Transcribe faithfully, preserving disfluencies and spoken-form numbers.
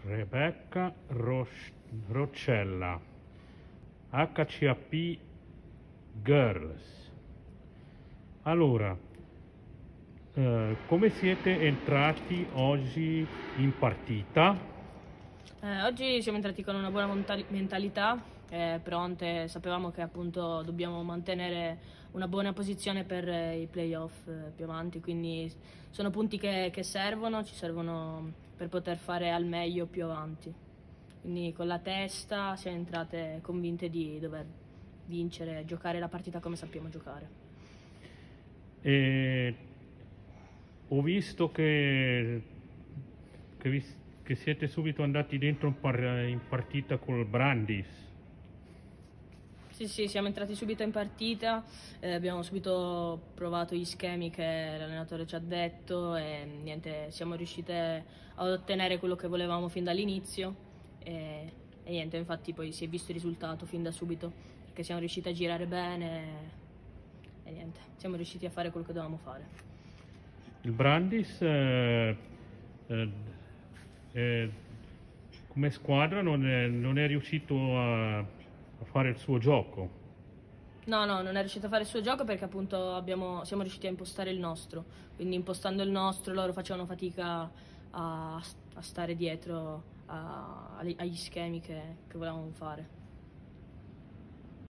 Rebecca Ros- Roccella, H C A P Girls. Allora, eh, come siete entrati oggi in partita? Eh, oggi siamo entrati con una buona monta- mentalità, eh, pronte, sapevamo che appunto dobbiamo mantenere una buona posizione per eh, i playoff eh, più avanti, quindi sono punti che, che servono, ci servono per poter fare al meglio più avanti. Quindi con la testa siamo entrate convinte di dover vincere, giocare la partita come sappiamo giocare. E ho visto che, che, vi- che siete subito andati dentro in, par- in partita col Brandis. Sì, sì, siamo entrati subito in partita, eh, abbiamo subito provato gli schemi che l'allenatore ci ha detto e niente, siamo riuscite ad ottenere quello che volevamo fin dall'inizio e, e niente, infatti poi si è visto il risultato fin da subito perché siamo riusciti a girare bene e niente, siamo riusciti a fare quello che dovevamo fare. Il Brandis eh, eh, eh, come squadra non è, non è riuscito a, a fare il suo gioco. No, no, non è riuscito a fare il suo gioco perché appunto abbiamo, siamo riusciti a impostare il nostro, quindi impostando il nostro loro facevano fatica a, a stare dietro a- agli schemi che, che volevamo fare.